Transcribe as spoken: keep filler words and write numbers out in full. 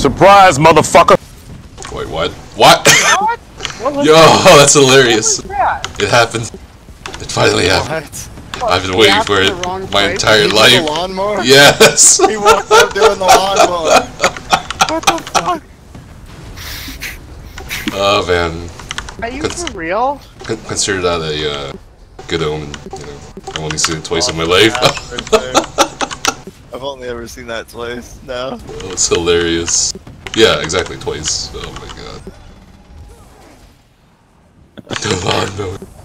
Surprise, motherfucker! Wait, what? What? What? What Yo, that's hilarious. What was that? It happened. It finally happened. What? I've been waiting for it my place? entire life. The lawnmower? Yes. He woke up doing the lawnmower. What the fuck? Oh man. Are you Cons for real? Con consider that a uh, good omen. You know, I've only seen it twice oh, in my life. I've only ever seen that twice. No. Oh, it's hilarious. Yeah, exactly twice. Oh my god. The lawnmower.